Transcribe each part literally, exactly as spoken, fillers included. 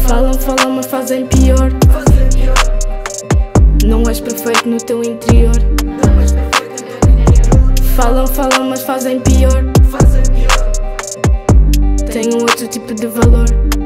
Falam, falam, mas fazem pior. Não és perfeito no teu interior. Falam, falam, mas fazem pior. Têm um outro tipo de valor.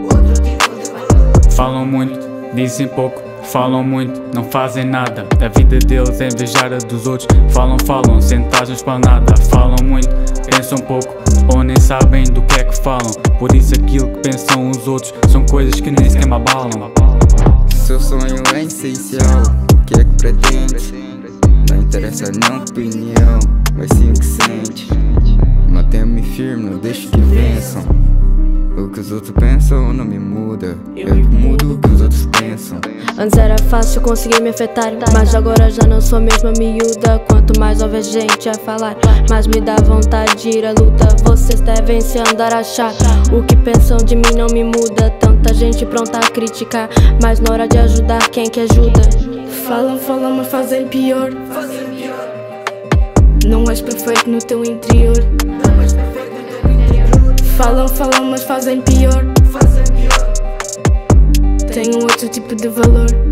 Falam muito, dizem pouco. Falam muito, não fazem nada. A vida deles é invejar a dos outros. Falam, falam, sentagens para nada. Falam muito, pensam pouco, ou nem sabem do que é que falam. Por isso aquilo que pensam os outros são coisas que nem sequer me abalam. Seu sonho é essencial, o que é que pretendes? Não interessa a minha opinião, mas sim o que sente. Mantenho-me firme, não deixo que vençam. O que os outros pensam não me muda, eu que mudo o que os outros pensam. Antes era fácil conseguir me afetar, mas agora já não sou a mesma miúda. Quanto mais houver gente a falar, mais me dá vontade de ir à luta. Vocês devem se andar a achar, o que pensam de mim não me muda. Tanta gente pronta a criticar, mas na hora de ajudar, quem que ajuda? Falam, falam, mas fazem pior. Não és perfeito no teu interior. Falam, falam, mas fazem pior. Têm um outro tipo de valor.